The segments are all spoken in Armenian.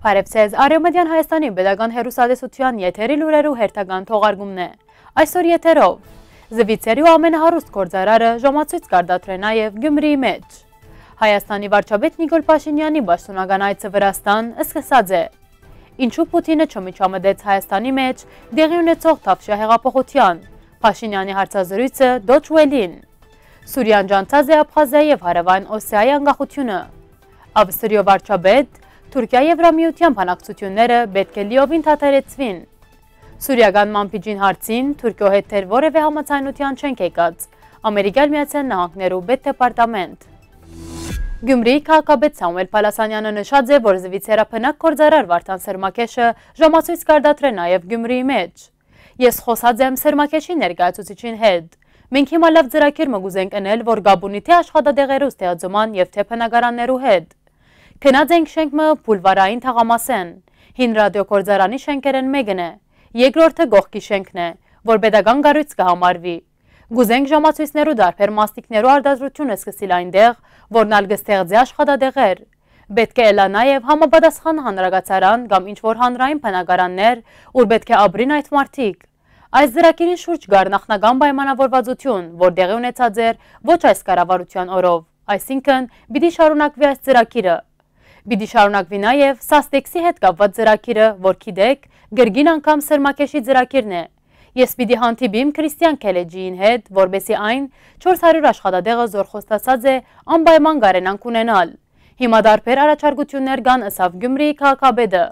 Փարեվցեզ Արևմտյան Հայաստանի Պետական հեռուստատեսության եթերի լուրերու հերթական թողարկումն է։ Այսօր եթերով Զվիցերիու ամենահարուստ գործարարը ժամացույց կարգադրե նաև Գյումրիի մեջ։ Հայաստանի վարչապետ Նիկոլ Փաշինյանի պաշտոնական այցը Վրաստան սկսած է։ Ինչու Պուտինը չմիջամտեց Հայաստանի մեջ դեղի ունեցող Թավշյա հեղափոխության։ Փաշինյանի հարցազրույցը Deutsche Welle-ին։ Սուրիան ջանցած է Աբխազիայի և Հարավային Օսիայի անկախությունը։ Ավստրիա վարչապետ Թուրքիայի Եվրամիության բանակցությունները պետք է լիովին դադարեցվին։ Սուրիական մանպիջին հարցին Թուրքիո հետ թեր որևէ համաձայնության չենք եկած։ Ամերիկյան Միացյալ Նահանգներու պետդեպարտամենտ։ Գյումրիի քաղաքապետ Սամուել Պալասանյանը նշած է, որ զվիցերափնակ գործարար Վարդան Սերմակեշը ժամացույց կարգադրե նաև Գյումրիի մեջ։ Ես խոսած եմ Սերմակեշի ներկայացուցիչին հետ։ Մենք հիմա լավ ծրագիր մգուզենք ընել, որ Գաբունի թե աշխատադեղերու ստեղծման և թե բնակարաններու հետ։ Քնած ենք շենքը բուլվարային թաղամասեն, հին ռադիոգործարանի շենքերեն մեկն է, երկրորդը գողքի շենքն է, որ պետական կառույց կհամարվի։ Գուզենք ժամացույցներու դարբեր մասնիկներու արտադրությունը սկսել այնտեղ, որն ալ կստեղծի աշխատադեղեր։ Պետք է ելա նաև համապատասխան հանրագացարան կամ ինչ-որ հանրային բնակարաններ, ուր պետք է ապրին այդ մարդիկ։ Այս ծրագիրի շուրջ կար նախնական պայմանավորվածություն, որ տեղի ունեցած էր ոչ այս կառավարության օրով, այսինքն պիտի շարունակվի այս ծրագիրը։ Պիտի շարունակվի նաև Սաստեքսի հետ կապված ծրագիրը, որ գիտեք, գրգին անգամ Սերմակեշի ծրագիրն է։ Ես պիտի հանդիպիմ Քրիստիան Քելեջիին հետ, որբեսի այն 400 աշխատադեղը զոր խոստացած է անպայման կարենանք ունենալ։ Հիմա դարբեր առաջարկություններ կան, ըսավ Գյումրիի քաղաքապետը։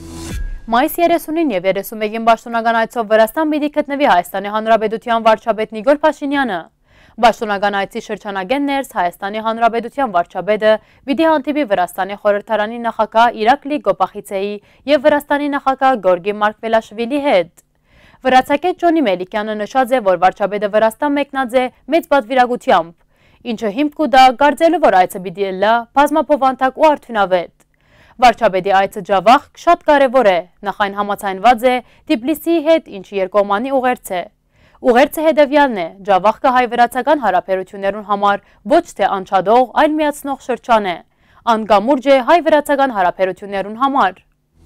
Մայիս 30-ին և 31-ին պաշտոնական այցով Վրաստան պիտի գտնվի Հայաստանի Հանրապետության վարչապետ Նիկոլ Փաշինյանը։ Պաշտոնական այցի շրջանագեն ներս Հայաստանի Հանրապետության վարչապետը պիտի հանդիպի Վրաստանի խորհրդարանի նախագահ Իրակլի Գոպախիցեի և Վրաստանի նախագահ Գորգի Մարկվելաշվիլի հետ։ Վրացակետ Ջոնի Մելիքյանը նշած է, որ վարչապետը Վրաստան մեկնած է մեծ պատվիրակությամբ, ինչը հիմք կուտա կարծելու, որ այցը պիտի ելլա բազմապովանտակ ու արդյունավետ։ Վարչապետի այցը Ջավախ շատ կարևոր է, նախ այն համաձայնված է Թիֆլիսիի հետ, ինչի երկկողմանի ուղերձ է։ Ուղերձը հետևյալն է, Ջավախքը հայ-վրացական հարաբերություններուն համար ոչ թե անչադող, այլ միացնող շրջան է, անկամուրջ է հայ-վրացական հարաբերություններուն համար։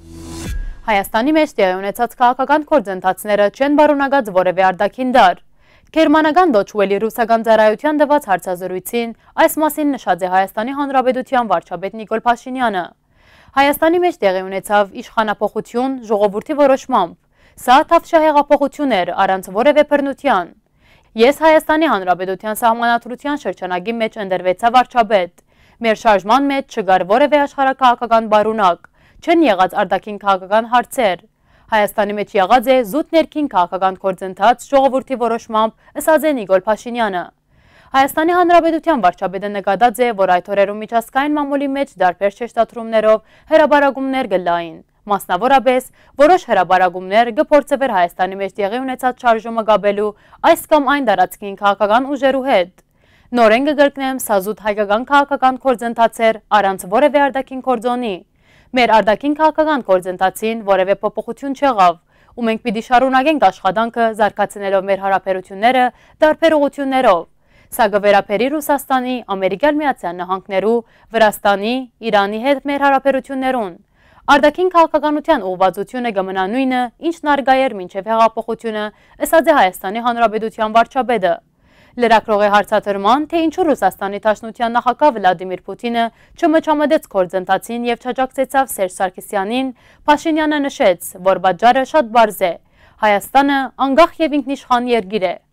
Հայաստանի մեջ տեղի ունեցած քաղաքական գործընթացները չեն բարունակած որևէ արտաքին դար։ Գերմանական Deutsche Welle ռուսական ծառայության տված հարցազրույցին այս մասին նշած է Հայաստանի Հանրապետության վարչապետ Նիկոլ Փաշինյանը։ Հայաստանի մեջ տեղի ունեցավ իշխանափոխություն ժողովրդի որոշմամբ։ Սա Թավշյա հեղափոխություն էր առանց որևէ բռնության։ Ես Հայաստանի Հանրապետության սահմանադրության շրջանագի մեջ ընտրվեցա վարչապետ։ Մեր շարժման մեջ չկար որևէ աշխարհաքաղաքական բարունակ, չեն եղած արտաքին քաղաքական հարցեր։ Հայաստանի մեջ եղած է զուտ ներքին քաղաքական գործընթաց ժողովրդի որոշմամբ, ըսած է Նիկոլ Փաշինյանը։ Հայաստանի Հանրապետության վարչապետը նկատած է, որ այդ օրերում միջազգային մամուլի մեջ դարբեր շեշտադրումներով հրաբարակումներ գլային։ Մասնավորապես, որոշ հրաբարակումներ կփորձվեր Հայաստանի մեջ տեղի ունեցած շարժումը կապելու այս կամ այն տարածքին քաղաքական ուժերու հետ։ Նորեն կգրկնեմ սազուտ հայկական քաղաքական գործընթաց էր առանց որևէ արտաքին գործոնի։ Մեր արտաքին քաղաքական գործընթացին որևէ փոփոխություն չեղավ, ու մենք պիտի շարունակենք աշխատանքը զարգացնելով մեր հարաբերությունները տարբեր ուղղություններով։ Սա կվերապերի Ռուսաստանի, Ամերիկյան Միացյալ Նահանգներու, Վրաստանի, Իրանի հետ մեր հարաբերություններուն։ Արտաքին քաղաքականության ուղղվածությունը կմնա նույնը, ինչն արգա էր մինչև հեղափոխությունը, ըսած է Հայաստանի Հանրապետության վարչապետը։ Լրագրողի հարցադրման, թե ինչու Ռուսաստանի Դաշնության նախագահ Վլադիմիր Պուտինը չմիջամտեց գործընթացին և չաջակցեցավ Սերժ Սարգսյանին, Փաշինյանը նշեց, որ պատճառը շատ պարզ է։ Հայաստանը անկախ և ինքնիշխան երկիր է։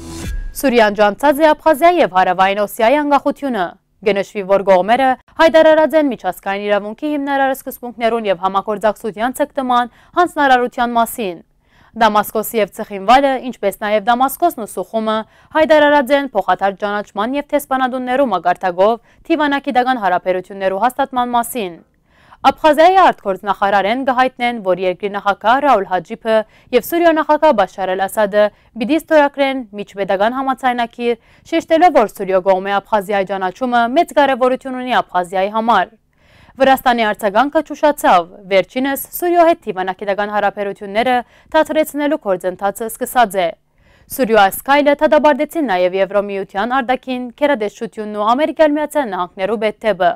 Սուրիան ջանցած է Աբխազիայի և Հարավային Օսիայի անկախությունը։ Գնշվի, որ կողմերը հայտարարած են միջազգային իրավունքի հիմնարար սկզբունքներուն և համագործակցության ցկտման հանձնարարության մասին։ Դամասկոսի և Ցխինվալը, ինչպես նաև Դամասկոսն ու Սուխումը հայտարարած են փոխադարձ ճանաչման և տեսփանadunներու մակարդակով թիվանագիտական հարաբերություններու հաստատման մասին։ Աբխազիայի արտգործնախարարեն կհայտնեն, որ երկրի նախագահ Ռաուլ Հաջիփը և Սուրիա նախագահ Բաշար Ալ-Ասադը պիտի ստորագրեն միջպետական համաձայնագիր, շեշտելով, որ Սուրիա կողմի Աբխազիայի ճանաչումը մեծ կարևորություն ունի Աբխազիայի համար։ Վրաստանի արձագանքը ճուշացավ, վերջինս Սուրիո հետ թիվանագիտական հարաբերությունները դադարեցնելու գործընթացը սկսած է։ Սուրիո այս քայլը դադարեցին նաև Եվրամիության արտաքին գերատեսչությունն ու Ամերիկյան Միացյալ Նահանգներու պետդեպը։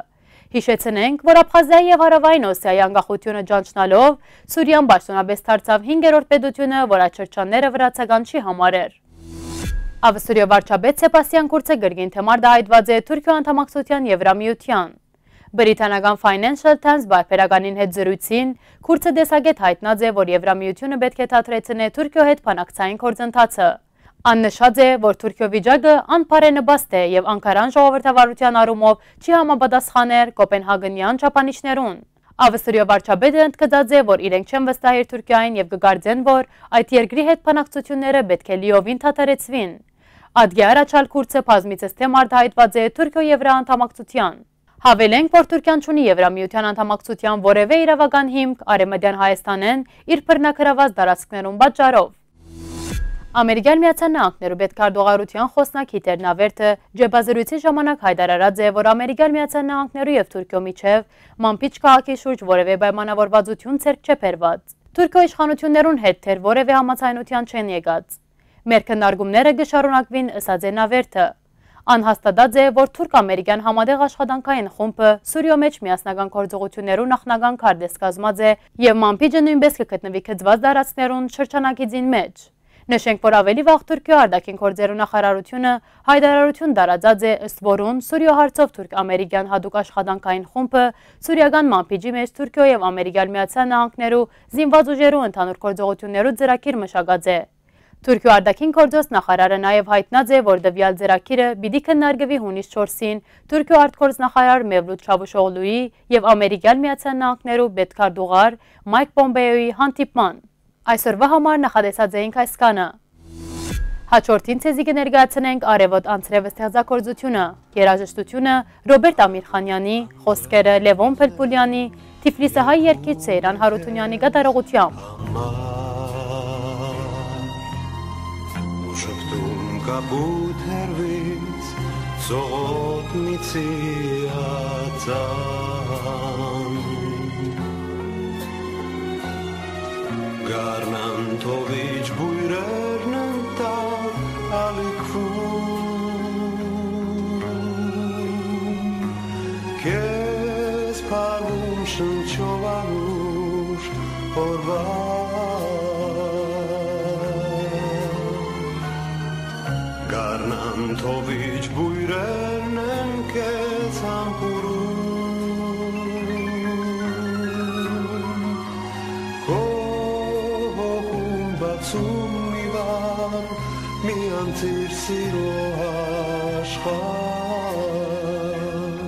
Հիշեցնենք, որ Աբխազիայի և Հարավային Օսիայի անկախությունը ճանչնալով Սուրիան պաշտոնապես դարձավ 5-րդ պետությունը, որ այդ շրջանները վրացական չի համարեր։ Ավստրիա վարչապետ Սեբաստիան Կուրցը գրքին դահայտված է Թուրքիո անդամակցության Եվրամիության։ Բրիտանական Financial Times բարբերականին հետ զրույցին Կուրցը տեսակետ հայտնած է, որ Եվրամիությունը պետք է թատրեցնե Թուրքիո հետ բանակցային գործընթացը։ Աննշած է, որ Թուրքիո վիճակը անբարենպաստ է և Անկարան ժողովրդավարության առումով չի համապատասխաներ Կոպենհագենյան չափանիշներուն։ Ավստրիա վարչապետը ընդգծած է, որ իրենք չեն վստահիր Թուրքիային և կգարձեն, որ այդ երկրի հետ բանակցությունները պետք է լիովին թատերեցվին։ Ադգե առաջալ Կուրցը բազմիցս դահայտված է Թուրքիո եվրաանդամակցության։ Հավելենք, որ Թուրքիան չունի Եվրամիության անդամակցության որևէ իրավական հիմք Արևմտյան Հայաստանեն իր բռնագրաված տարածքներուն պատճառով։ Ամերիկյան Միացյալ Նահանգներու պետքարտուղարության խոսնակ Հիտեր Նավերթը ջեբազրույցի ժամանակ հայտարարած է, որ Ամերիկյան Միացյալ Նահանգներու և Թուրքիո միջև Մանբիչ քաղաքի շուրջ որևէ պայմանավորվածություն ցերկ չէ բերված։ Թուրքիո իշխանություններուն հետ թեր որևէ համաձայնության չեն եկած։ Մեր քննարկումները կշարունակվին, ըսած է Նավերթը։ Անհաստատած է, որ թուրք-ամերիկյան համատեղ աշխատանքային խումբը Սուրիո մեջ միասնական գործողություններու նախնական քարտ կազմած է և Մանբիջը նույնպես կգտնվի գծված տարածքներուն շրջանակիցին մեջ։ Նշենք, որ ավելի վաղ Թուրքիո արտաքին գործերու նախարարությունը հայտարարություն տարածած է, ըստ որուն Սուրիո հարցով թուրք-ամերիկյան հատուկ աշխատանքային խումբը սուրիական Մանբիջի մեջ Թուրքիո և Ամերիկյան Միացյալ Նահանգներու զինված ուժերու ընդհանուր գործողություններու ծրագիր մշակած է։ Թուրքիո արտաքին գործոց նախարարը նաև հայտնած է, որ տվյալ ծրագիրը պիտի քննարկվի հունիս 4-ին Թուրքիո արտգործնախարար Մևլութ Չավուշօղլուի և Ամերիկյան Միացյալ Նահանգներու պետքարտուղար Մայք Պոմպեոյի հանդիպման։ Այսօրվա համար նախատեսած էինք այսքանը։ Հաջորդին ցեզի կներկայացնենք արևոտ անձրևը ստեղծագործությունը, երաժշտությունը Ռոբերտ Ամիրխանյանի, խոսքերը Լևոն Փելփուլյանի, Թիֆլիսը հայ երգիչ Սեյրան Հարությունյանի կատարողությամբ։ Կապուտ հերվից ծողոտ միցի հացան Գարնան թովիչ բույրերն ընտան ալիքվում Կեզ պարվում շնչով անուշ օրվա Գարնան թովիչ բույրերն են կեզ համպուրում Քո հոգում բացում մի վար մի անցիր սիրո աշխար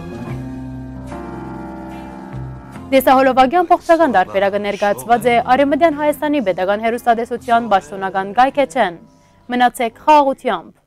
Դեսահոլովագյան փոխցական դարբերակը ներկայացված է Արևմտյան Հայաստանի պետական հեռուստատեսության պաշտոնական կայքեչեն։ Մնացեք խաղաղությամբ։